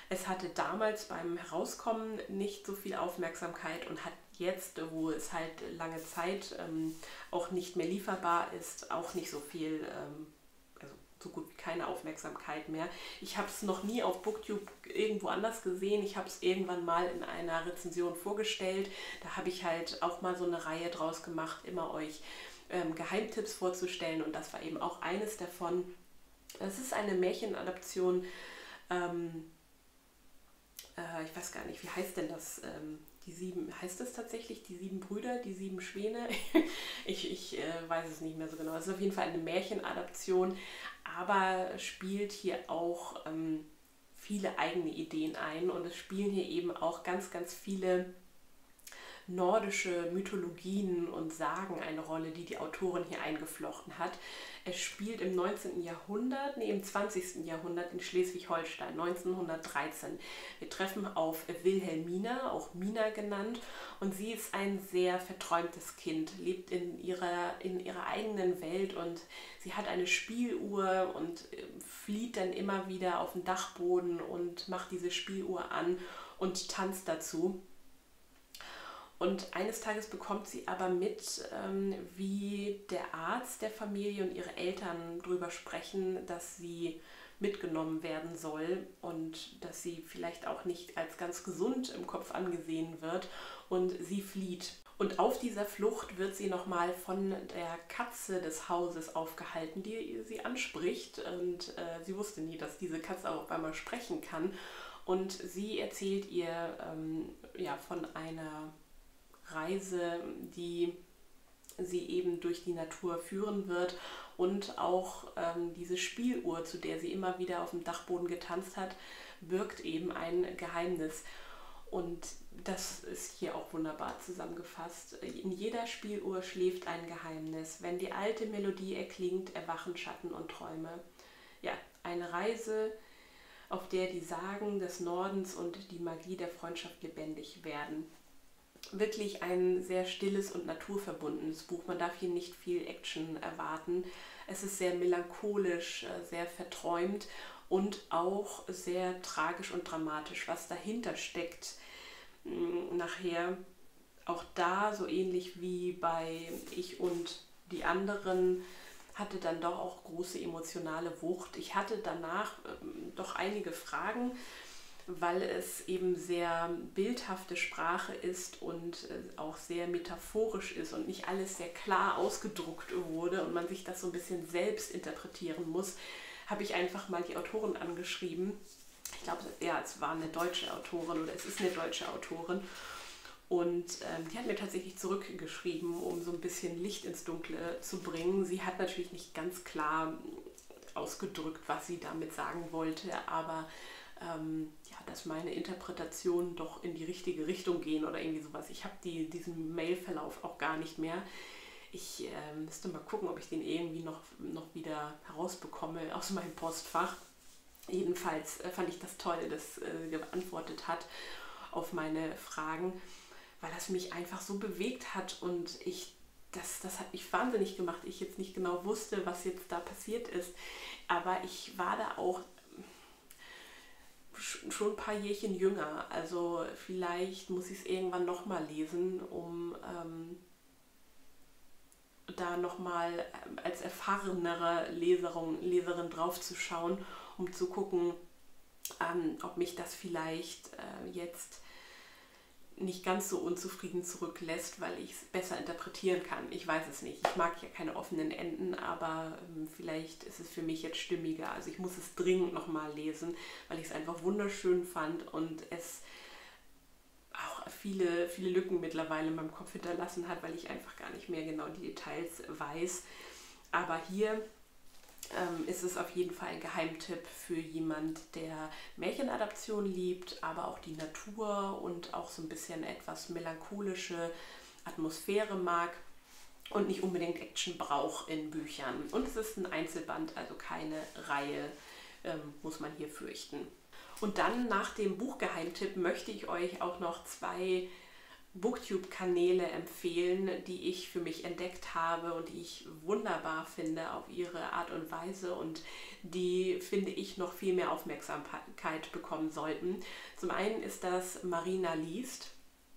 A: Es hatte damals beim Herauskommen nicht so viel Aufmerksamkeit und hat jetzt, wo es halt lange Zeit ähm, auch nicht mehr lieferbar ist, auch nicht so viel, ähm, also so gut wie keine Aufmerksamkeit mehr. Ich habe es noch nie auf Booktube irgendwo anders gesehen. Ich habe es irgendwann mal in einer Rezension vorgestellt. Da habe ich halt auch mal so eine Reihe draus gemacht, immer euch ähm, Geheimtipps vorzustellen, und das war eben auch eines davon. Es ist eine Märchenadaption. Ähm, äh, ich weiß gar nicht, wie heißt denn das? Ähm, die sieben, heißt das tatsächlich die sieben Brüder, die sieben Schwäne? ich ich äh, weiß es nicht mehr so genau. Es ist auf jeden Fall eine Märchenadaption, aber spielt hier auch ähm, viele eigene Ideen ein, und es spielen hier eben auch ganz, ganz viele nordische Mythologien und Sagen eine Rolle, die die Autorin hier eingeflochten hat. Es spielt im neunzehnten Jahrhundert, nee, im zwanzigsten Jahrhundert in Schleswig-Holstein, neunzehnhundertdreizehn. Wir treffen auf Wilhelmina, auch Mina genannt, und sie ist ein sehr verträumtes Kind, lebt in ihrer, in ihrer eigenen Welt, und sie hat eine Spieluhr und flieht dann immer wieder auf den Dachboden und macht diese Spieluhr an und tanzt dazu. Und eines Tages bekommt sie aber mit, ähm, wie der Arzt der Familie und ihre Eltern darüber sprechen, dass sie mitgenommen werden soll und dass sie vielleicht auch nicht als ganz gesund im Kopf angesehen wird, und sie flieht. Und auf dieser Flucht wird sie nochmal von der Katze des Hauses aufgehalten, die sie anspricht, und äh, sie wusste nie, dass diese Katze auch auf einmal sprechen kann, und sie erzählt ihr ähm, ja, von einer Reise, die sie eben durch die Natur führen wird, und auch ähm, diese Spieluhr, zu der sie immer wieder auf dem Dachboden getanzt hat, birgt eben ein Geheimnis. Und das ist hier auch wunderbar zusammengefasst. In jeder Spieluhr schläft ein Geheimnis. Wenn die alte Melodie erklingt, erwachen Schatten und Träume. Ja, eine Reise, auf der die Sagen des Nordens und die Magie der Freundschaft lebendig werden. Wirklich ein sehr stilles und naturverbundenes Buch. Man darf hier nicht viel Action erwarten. Es ist sehr melancholisch, sehr verträumt und auch sehr tragisch und dramatisch, was dahinter steckt. Nachher auch da, so ähnlich wie bei Ich und die anderen, hatte dann doch auch große emotionale Wucht. Ich hatte danach ähm, doch einige Fragen, weil es eben sehr bildhafte Sprache ist und auch sehr metaphorisch ist und nicht alles sehr klar ausgedruckt wurde und man sich das so ein bisschen selbst interpretieren muss, habe ich einfach mal die Autorin angeschrieben. Ich glaube, ja, es war eine deutsche Autorin oder es ist eine deutsche Autorin. Und ähm, die hat mir tatsächlich zurückgeschrieben, um so ein bisschen Licht ins Dunkle zu bringen. Sie hat natürlich nicht ganz klar ausgedrückt, was sie damit sagen wollte, aber ähm, ja, dass meine Interpretationen doch in die richtige Richtung gehen oder irgendwie sowas. Ich habe die, diesen Mailverlauf auch gar nicht mehr. Ich äh, müsste mal gucken, ob ich den irgendwie noch, noch wieder herausbekomme aus meinem Postfach. Jedenfalls äh, fand ich das toll, dass äh, sie geantwortet hat auf meine Fragen, weil das mich einfach so bewegt hat und ich, das, das hat mich wahnsinnig gemacht. Ich jetzt nicht genau wusste, was jetzt da passiert ist, aber ich war da auch schon ein paar Jährchen jünger, also vielleicht muss ich es irgendwann nochmal lesen, um ähm, da nochmal als erfahrenere Leserin, Leserin drauf zu schauen, um zu gucken, ähm, ob mich das vielleicht äh, jetzt nicht ganz so unzufrieden zurücklässt, weil ich es besser interpretieren kann. Ich weiß es nicht. Ich mag ja keine offenen Enden, aber ähm, vielleicht ist es für mich jetzt stimmiger. Also ich muss es dringend nochmal lesen, weil ich es einfach wunderschön fand und es auch viele, viele Lücken mittlerweile in meinem Kopf hinterlassen hat, weil ich einfach gar nicht mehr genau die Details weiß. Aber hier ähm, ist es auf jeden Fall ein Geheimtipp für jemand, der Märchenadaption liebt, aber auch die Natur und auch so ein bisschen etwas melancholische Atmosphäre mag und nicht unbedingt Action braucht in Büchern. Und es ist ein Einzelband, also keine Reihe, ähm, muss man hier fürchten. Und dann nach dem Buchgeheimtipp möchte ich euch auch noch zwei Booktube-Kanäle empfehlen, die ich für mich entdeckt habe und die ich wunderbar finde auf ihre Art und Weise und die, finde ich, noch viel mehr Aufmerksamkeit bekommen sollten. Zum einen ist das Marina liest.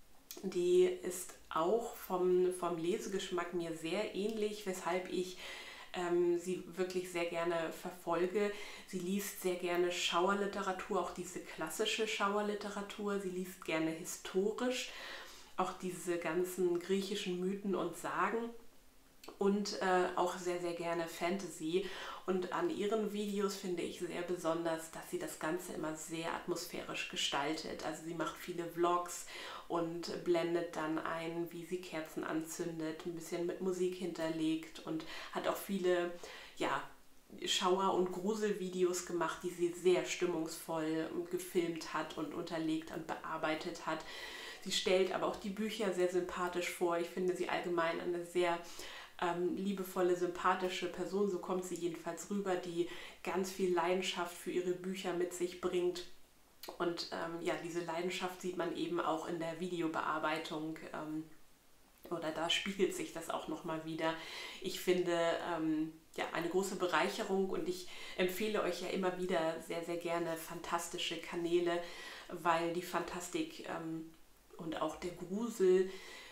A: Die ist auch vom, vom Lesegeschmack mir sehr ähnlich, weshalb ich ähm, sie wirklich sehr gerne verfolge. Sie liest sehr gerne Schauerliteratur, auch diese klassische Schauerliteratur. Sie liest gerne historisch, auch diese ganzen griechischen Mythen und Sagen und äh, auch sehr, sehr gerne Fantasy. Und an ihren Videos finde ich sehr besonders, dass sie das Ganze immer sehr atmosphärisch gestaltet. Also sie macht viele Vlogs und blendet dann ein, wie sie Kerzen anzündet, ein bisschen mit Musik hinterlegt und hat auch viele, ja, Schauer- und Gruselvideos gemacht, die sie sehr stimmungsvoll gefilmt hat und unterlegt und bearbeitet hat. Sie stellt aber auch die Bücher sehr sympathisch vor. Ich finde sie allgemein eine sehr ähm, liebevolle, sympathische Person. So kommt sie jedenfalls rüber, die ganz viel Leidenschaft für ihre Bücher mit sich bringt. Und ähm, ja, diese Leidenschaft sieht man eben auch in der Videobearbeitung. Ähm, oder da spiegelt sich das auch nochmal wieder. Ich finde ähm, ja, eine große Bereicherung und ich empfehle euch ja immer wieder sehr, sehr gerne fantastische Kanäle, weil die Fantastik ähm, und auch der Grusel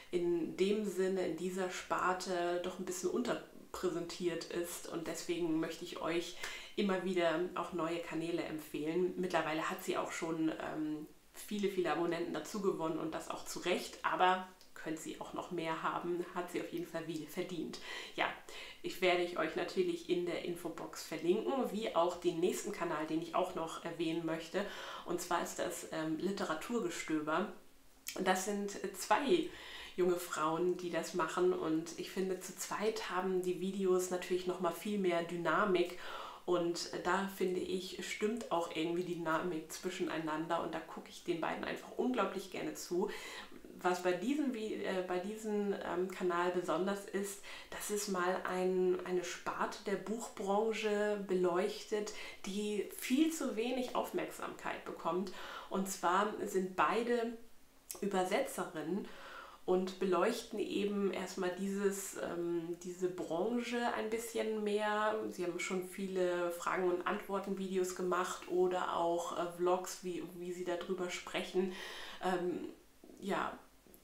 A: in dem Sinne, in dieser Sparte doch ein bisschen unterpräsentiert ist und deswegen möchte ich euch immer wieder auch neue Kanäle empfehlen. Mittlerweile hat sie auch schon ähm, viele, viele Abonnenten dazu gewonnen und das auch zu Recht, aber könnte sie auch noch mehr haben, hat sie auf jeden Fall wie verdient. Ja, ich werde ich euch natürlich in der Infobox verlinken, wie auch den nächsten Kanal, den ich auch noch erwähnen möchte. Und zwar ist das ähm, Literaturgestöber. Das sind zwei junge Frauen, die das machen und ich finde, zu zweit haben die Videos natürlich noch mal viel mehr Dynamik und da finde ich, stimmt auch irgendwie die Dynamik zwischeneinander und da gucke ich den beiden einfach unglaublich gerne zu. Was bei diesem, äh, bei diesem ähm, Kanal besonders ist, dass es mal ein, eine Sparte der Buchbranche beleuchtet, die viel zu wenig Aufmerksamkeit bekommt. Und zwar sind beide Übersetzerinnen und beleuchten eben erstmal dieses, ähm, diese Branche ein bisschen mehr. Sie haben schon viele Fragen- und Antworten-Videos gemacht oder auch äh, Vlogs, wie, wie sie darüber sprechen. Ähm, ja,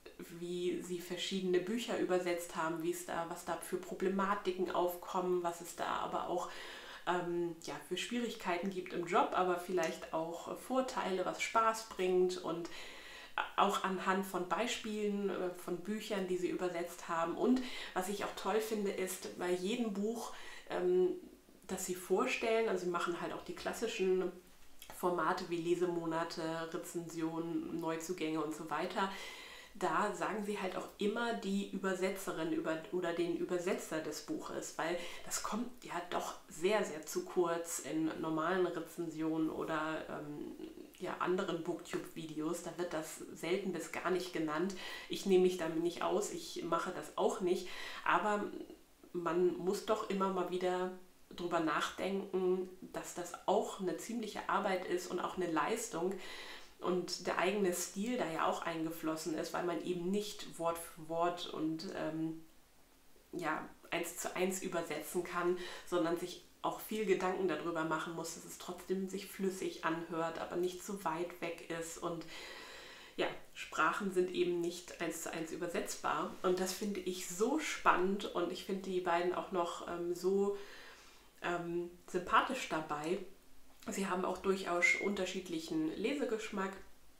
A: wie sie verschiedene Bücher übersetzt haben, wie es da, was da für Problematiken aufkommen, was es da aber auch ähm, ja, für Schwierigkeiten gibt im Job, aber vielleicht auch äh, Vorteile, was Spaß bringt und auch anhand von Beispielen äh, von Büchern, die sie übersetzt haben. Und was ich auch toll finde, ist bei jedem Buch, ähm, das sie vorstellen, also sie machen halt auch die klassischen Formate wie Lesemonate, Rezensionen, Neuzugänge und so weiter, da sagen sie halt auch immer die Übersetzerin über, oder den Übersetzer des Buches, weil das kommt ja doch sehr, sehr zu kurz in normalen Rezensionen oder ähm, ja, anderen Booktube-Videos. Da wird das selten bis gar nicht genannt. Ich nehme mich damit nicht aus, ich mache das auch nicht, aber man muss doch immer mal wieder drüber nachdenken, dass das auch eine ziemliche Arbeit ist und auch eine Leistung, und der eigene Stil da ja auch eingeflossen ist, weil man eben nicht Wort für Wort und ähm, ja, eins zu eins übersetzen kann, sondern sich auch viel Gedanken darüber machen muss, dass es trotzdem sich flüssig anhört, aber nicht zu weit weg ist und ja, Sprachen sind eben nicht eins zu eins übersetzbar und das finde ich so spannend und ich finde die beiden auch noch ähm, so ähm, sympathisch dabei. Sie haben auch durchaus unterschiedlichen Lesegeschmack.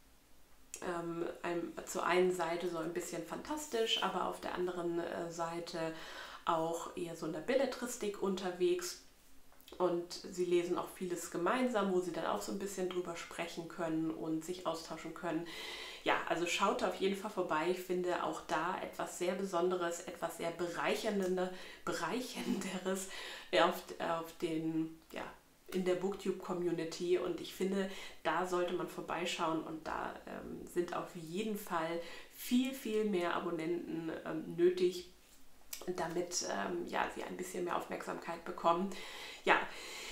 A: Ähm, ein, zur einen Seite so ein bisschen fantastisch, aber auf der anderen äh, Seite auch eher so in der Belletristik unterwegs. Und sie lesen auch vieles gemeinsam, wo sie dann auch so ein bisschen drüber sprechen können und sich austauschen können. Ja, also schaut da auf jeden Fall vorbei. Ich finde auch da etwas sehr Besonderes, etwas sehr Bereichernde, Bereichernderes auf, auf den, ja, in der Booktube-Community und ich finde, da sollte man vorbeischauen und da ähm, sind auf jeden Fall viel, viel mehr Abonnenten ähm, nötig, damit ähm, ja, sie ein bisschen mehr Aufmerksamkeit bekommen. Ja,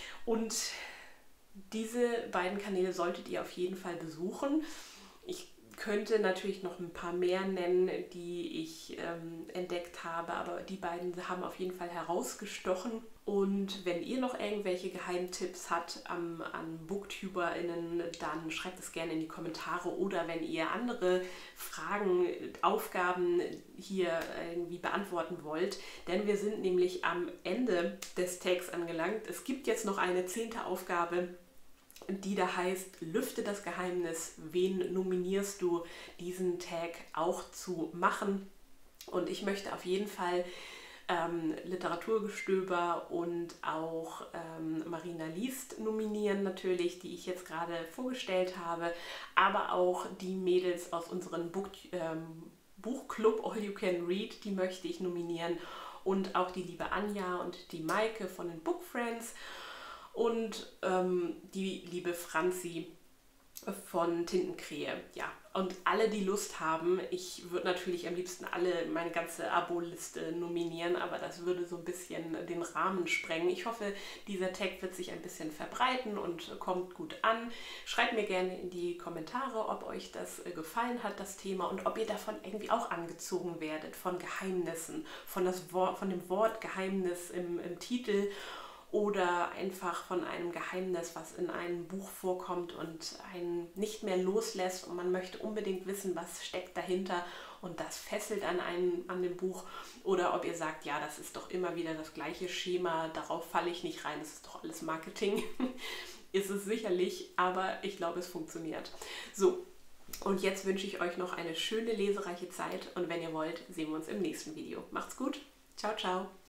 A: und diese beiden Kanäle solltet ihr auf jeden Fall besuchen. Ich könnte natürlich noch ein paar mehr nennen, die ich ähm, entdeckt habe, aber die beiden haben auf jeden Fall herausgestochen. Und wenn ihr noch irgendwelche Geheimtipps habt ähm, an BooktuberInnen, dann schreibt es gerne in die Kommentare, oder wenn ihr andere Fragen, Aufgaben hier irgendwie beantworten wollt, denn wir sind nämlich am Ende des Tags angelangt. Es gibt jetzt noch eine zehnte Aufgabe, die da heißt, lüfte das Geheimnis, wen nominierst du, diesen Tag auch zu machen. Und ich möchte auf jeden Fall ähm, Literaturgestöber und auch ähm, Marina Liest nominieren natürlich, die ich jetzt gerade vorgestellt habe, aber auch die Mädels aus unserem Book, ähm, Buchclub All You Can Read, die möchte ich nominieren, und auch die liebe Anja und die Maike von den Book Friends. Und ähm, die liebe Franzi von Tintenkrähe. Ja, und alle, die Lust haben, ich würde natürlich am liebsten alle, meine ganze Abo-Liste nominieren, aber das würde so ein bisschen den Rahmen sprengen. Ich hoffe, dieser Tag wird sich ein bisschen verbreiten und kommt gut an. Schreibt mir gerne in die Kommentare, ob euch das gefallen hat, das Thema, und ob ihr davon irgendwie auch angezogen werdet, von Geheimnissen, von, das Wort, von dem Wort Geheimnis im, im Titel, oder einfach von einem Geheimnis, was in einem Buch vorkommt und einen nicht mehr loslässt und man möchte unbedingt wissen, was steckt dahinter, und das fesselt an einem, an dem Buch. Oder ob ihr sagt, ja, das ist doch immer wieder das gleiche Schema, darauf falle ich nicht rein, das ist doch alles Marketing. Ist es sicherlich, aber ich glaube, es funktioniert. So, und jetzt wünsche ich euch noch eine schöne lesereiche Zeit, und wenn ihr wollt, sehen wir uns im nächsten Video. Macht's gut, ciao, ciao.